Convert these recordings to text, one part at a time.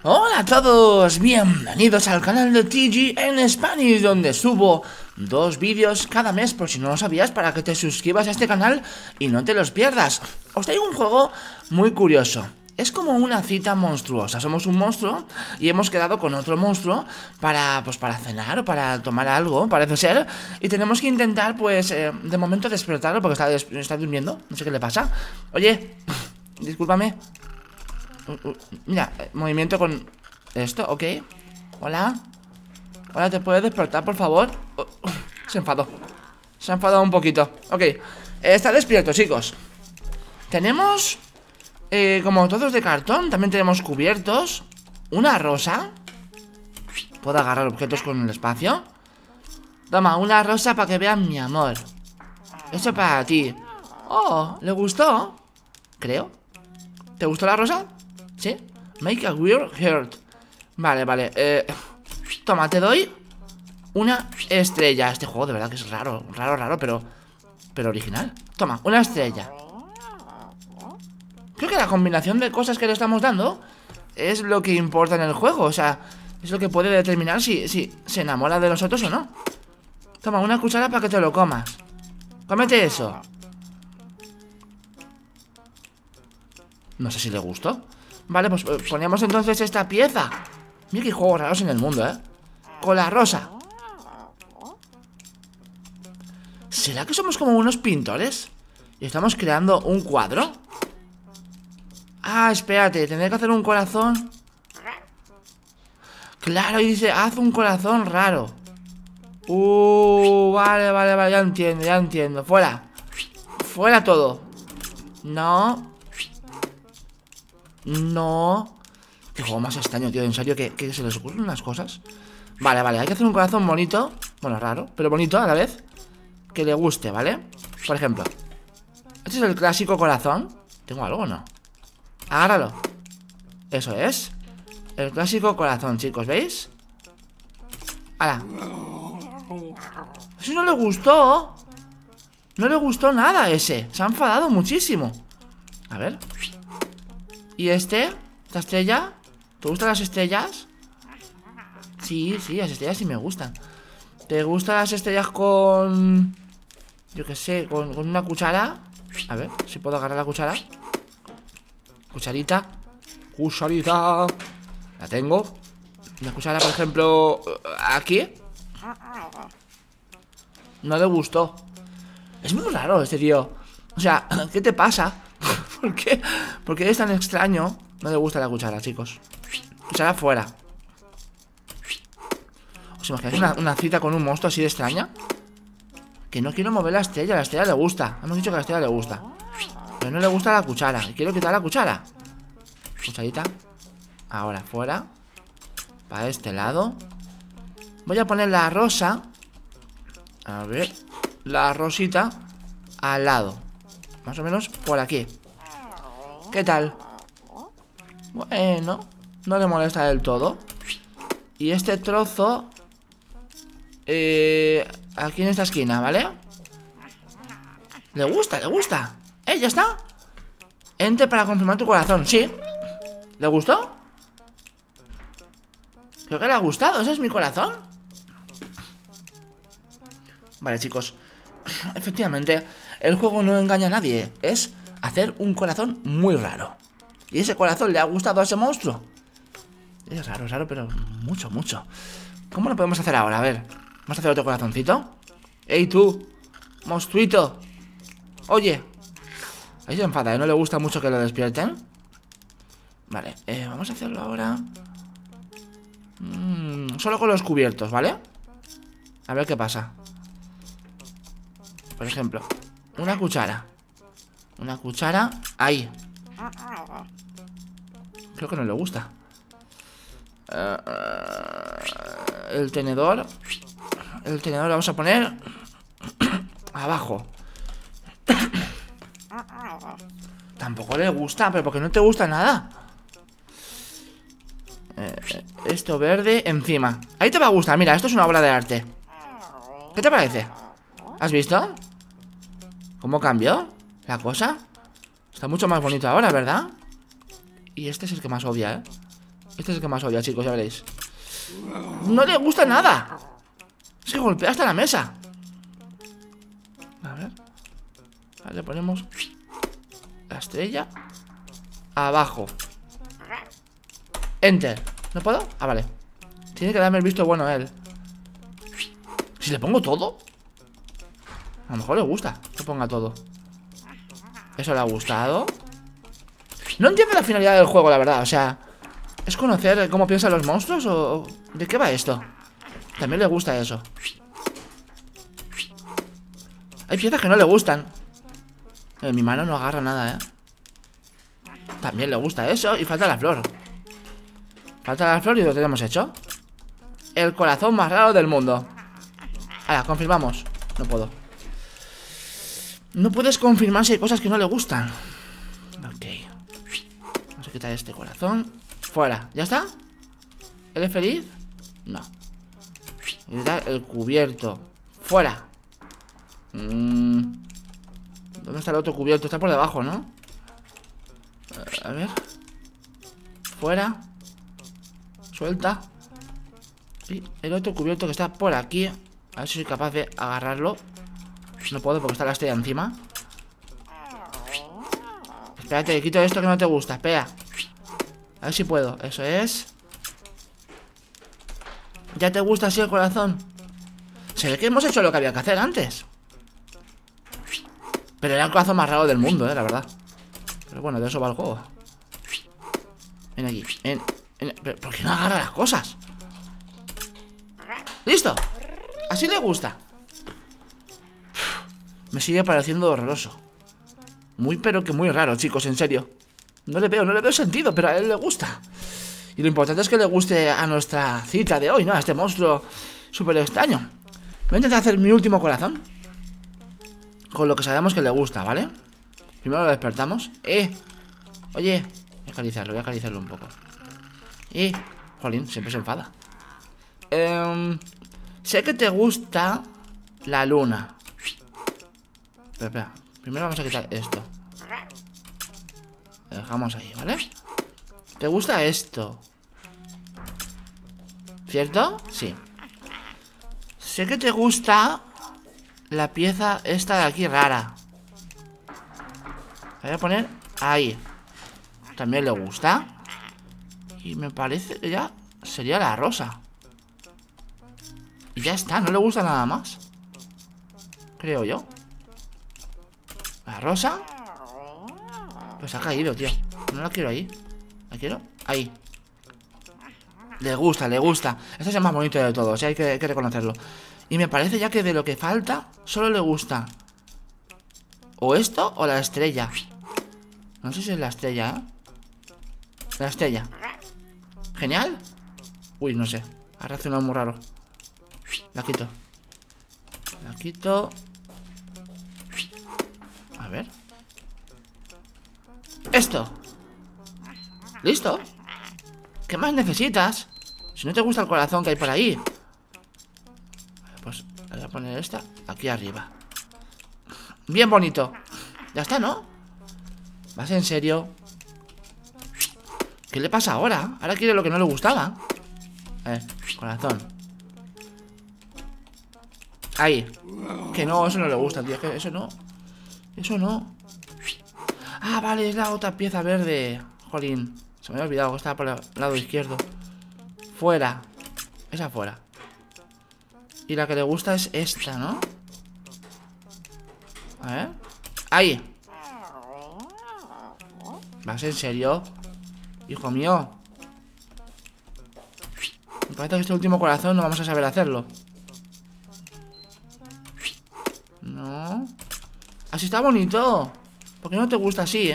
Hola a todos, bienvenidos al canal de TG en Spanish, donde subo 2 vídeos cada mes, por si no lo sabías, para que te suscribas a este canal y no te los pierdas. Os traigo un juego muy curioso. Es como una cita monstruosa. Somos un monstruo y hemos quedado con otro monstruo para cenar o para tomar algo, parece ser. Y tenemos que intentar, de momento despertarlo porque está durmiendo. No sé qué le pasa. Oye, discúlpame. Mira, movimiento con esto, ok. Hola. Hola, ¿te puedes despertar, por favor? Se enfadó. Se ha enfadado un poquito. Ok, está despierto, chicos. Tenemos como trozos de cartón. También tenemos cubiertos. Una rosa. Puedo agarrar objetos con el espacio. Toma, una rosa para que vean mi amor. Eso para ti. Oh, ¿le gustó? Creo. ¿Te gustó la rosa? ¿Sí? Make a weird heart. Vale, vale. Toma, te doy una estrella. Este juego de verdad que es raro. Raro, pero original. Toma, una estrella. Creo que la combinación de cosas que le estamos dando es lo que importa en el juego. O sea, es lo que puede determinar si se enamora de nosotros o no. Toma, una cuchara para que te lo comas. Cómete eso. No sé si le gustó. Vale, pues poníamos entonces esta pieza. Mira qué juegos raros en el mundo, con la rosa. ¿Será que somos como unos pintores? ¿Y estamos creando un cuadro? Ah, espérate, tendré que hacer un corazón. Claro, y dice, haz un corazón raro. Vale, ya entiendo. Fuera. Fuera todo. No. Qué juego más extraño, tío. En serio, que se les ocurren unas cosas. Vale, hay que hacer un corazón bonito. Bueno, raro, pero bonito a la vez. Que le guste, ¿vale? Por ejemplo, este es el clásico corazón. ¿Tengo algo o no? Agárralo. Eso es el clásico corazón, chicos, ¿veis? ¡Hala! Eso no le gustó. No le gustó nada ese. Se ha enfadado muchísimo. A ver. ¿Y esta estrella? ¿Te gustan las estrellas? Sí, las estrellas sí me gustan. ¿Te gustan las estrellas con... yo qué sé, con una cuchara? A ver, si puedo agarrar la cuchara. Cucharita. La tengo. Una cuchara, por ejemplo, aquí. No le gustó. Es muy raro este tío. O sea, ¿qué te pasa? ¿Por qué? ¿Por qué es tan extraño? No le gusta la cuchara, chicos. Cuchara fuera. ¿Os imagináis una cita con un monstruo así de extraña? Que no quiero mover la estrella le gusta. Hemos dicho que a la estrella le gusta. Pero no le gusta la cuchara. Y quiero quitar la cuchara. Cucharita. Ahora, fuera. Para este lado. Voy a poner la rosa. A ver. La rosita al lado. Más o menos por aquí. ¿Qué tal? Bueno, no le molesta del todo. Y este trozo aquí en esta esquina, ¿vale? Le gusta. ¿Ya está? Ente para confirmar tu corazón, sí. ¿Le gustó? Creo que le ha gustado, ese es mi corazón. Vale, chicos. Efectivamente, el juego no engaña a nadie. Es hacer un corazón muy raro. Y ese corazón le ha gustado a ese monstruo. Es raro, pero mucho. ¿Cómo lo podemos hacer ahora? A ver, ¿vamos a hacer otro corazoncito? ¡Ey, tú! ¡Monstruito! Oye. Ahí se enfada, no le gusta mucho que lo despierten. Vale, vamos a hacerlo ahora. Solo con los cubiertos, ¿vale? A ver qué pasa. Por ejemplo, una cuchara. Una cuchara, ahí. Creo que no le gusta. El tenedor. El tenedor lo vamos a poner abajo. Tampoco le gusta, pero ¿por qué no te gusta nada? Esto verde encima. Ahí te va a gustar, mira, esto es una obra de arte. ¿Qué te parece? ¿Has visto? ¿Cómo cambió la cosa? Está mucho más bonito ahora, ¿verdad? Y este es el que más odia, Este es el que más odia, chicos, ya veréis. No le gusta nada. Es que golpea hasta la mesa. A ver. Vale, le ponemos la estrella abajo. Enter. ¿No puedo? Ah, vale. Tiene que darme el visto bueno a él. Si le pongo todo, a lo mejor le gusta que ponga todo. Eso le ha gustado. No entiendo la finalidad del juego, la verdad. O sea, ¿es conocer cómo piensan los monstruos o de qué va esto? También le gusta eso. Hay piezas que no le gustan. Mi mano no agarra nada, ¿eh? También le gusta eso. Y falta la flor. Falta la flor y lo tenemos hecho. El corazón más raro del mundo. Ahora, confirmamos. No puedo. No puedes confirmar si hay cosas que no le gustan. Ok. Vamos a quitar este corazón. Fuera. ¿Ya está? ¿Él es feliz? No. Y quitar el cubierto. Fuera. ¿Dónde está el otro cubierto? Está por debajo, ¿no? A ver. Fuera. Suelta. Y el otro cubierto que está por aquí. A ver si soy capaz de agarrarlo. No puedo porque está la estrella encima. Espérate, quito esto que no te gusta. Espera. A ver si puedo. Eso es. ¿Ya te gusta así el corazón? Se ve que hemos hecho lo que había que hacer antes. Pero era el corazón más raro del mundo, la verdad. Pero bueno, de eso va el juego. Ven aquí. Pero, ¿por qué no agarra las cosas? ¡Listo! Así le gusta. Me sigue pareciendo horroroso. Muy pero que muy raro, chicos, en serio. No le veo sentido, pero a él le gusta. Y lo importante es que le guste a nuestra cita de hoy, ¿no? A este monstruo súper extraño. Voy a intentar hacer mi último corazón con lo que sabemos que le gusta, ¿vale? Primero lo despertamos. Oye, voy a acariciarlo un poco. Jolín, siempre se enfada. Sé que te gusta la luna. Pero espera, primero vamos a quitar esto. Lo dejamos ahí, ¿vale? ¿Te gusta esto? ¿Cierto? Sí. Sé que te gusta la pieza esta de aquí rara. La voy a poner ahí. También le gusta. Y me parece que ya sería la rosa. Y ya está, no le gusta nada más. Creo yo. La rosa. Pues ha caído, tío. No la quiero ahí. La quiero ahí. Le gusta, le gusta. Este es el más bonito de todos, hay que reconocerlo. Y me parece ya que de lo que falta solo le gusta o esto o la estrella. No sé si es la estrella, ¿eh? La estrella. Genial. Uy, no sé, ha reaccionado muy raro. La quito. La quito. A ver. Esto. ¿Listo? ¿Qué más necesitas? Si no te gusta el corazón que hay por ahí. Pues voy a poner esta aquí arriba. Bien bonito. Ya está, ¿no? ¿Vas en serio? ¿Qué le pasa ahora? Ahora quiere lo que no le gustaba. A ver, corazón. Ahí. Que no, eso no le gusta, tío. Es que eso no. Eso no. Ah, vale, es la otra pieza verde. Jolín, se me había olvidado que estaba por el lado izquierdo. Fuera. Esa fuera. Y la que le gusta es esta, ¿no? A ver. Ahí. ¿Vas en serio? Hijo mío. Me parece que este último corazón no vamos a saber hacerlo. No. Así está bonito. ¿Por qué no te gusta así,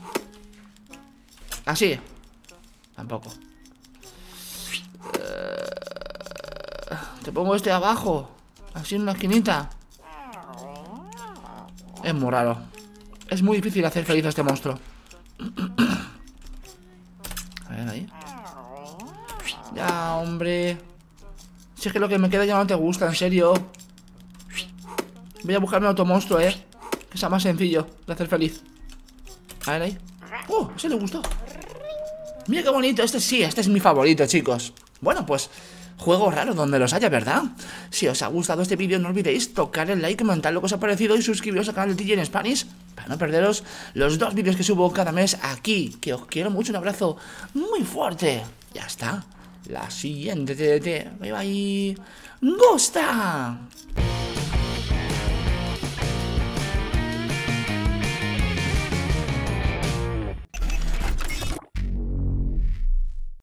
Así. Tampoco. Te pongo este abajo. Así en una esquinita. Es muy raro. Es muy difícil hacer feliz a este monstruo. A ver, ahí. Ya, hombre. Si es que lo que me queda ya no te gusta, en serio. Voy a buscarme otro monstruo, que sea más sencillo de hacer feliz. A ver, ahí. ¡Oh! Ese le gustó. Mira qué bonito, este es mi favorito, chicos. Bueno, pues juego raro donde los haya, ¿verdad? Si os ha gustado este vídeo no olvidéis tocar el like, comentar lo que os ha parecido y suscribiros al canal de TG en Spanish para no perderos los 2 vídeos que subo cada mes aquí. Que os quiero mucho, un abrazo muy fuerte. Ya está. La siguiente TDT. Bye bye. ¡Gusta!